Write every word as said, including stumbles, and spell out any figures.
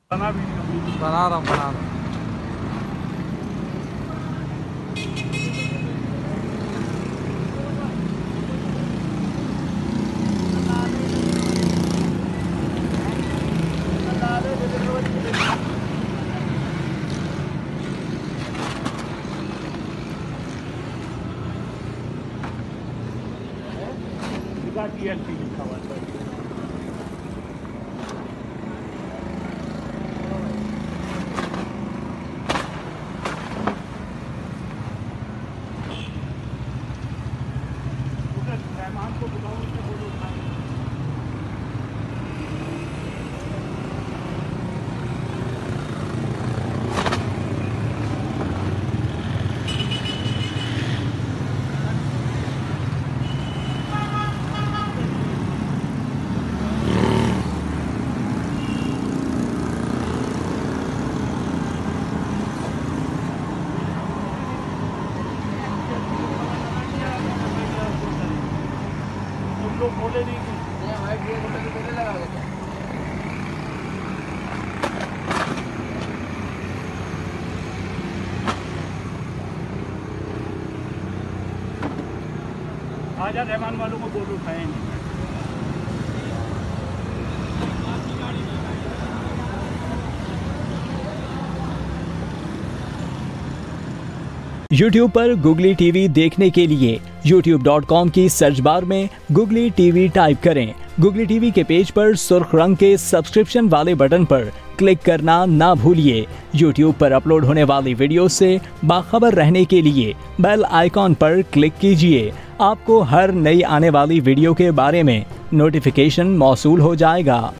बना वीडियो बना रहा हूँ बना रहा हूँ। टीएलपी लिखा हुआ है। मेहमान को बुलाओ, उसको बोलो उठाएं। तुम लोग बोले नहीं कि आजा रहमान वालों को बोल उठाए नहीं। यूट्यूब पर गुगली टीवी देखने के लिए यूट्यूब डॉट कॉम की सर्च बार में गुगली टीवी टाइप करें। गुगली टीवी के पेज पर सुर्ख रंग के सब्सक्रिप्शन वाले बटन पर क्लिक करना ना भूलिए। यूट्यूब पर अपलोड होने वाली वीडियो से बाखबर रहने के लिए बेल आइकॉन पर क्लिक कीजिए। आपको हर नई आने वाली वीडियो के बारे में नोटिफिकेशन मौसूल हो जाएगा।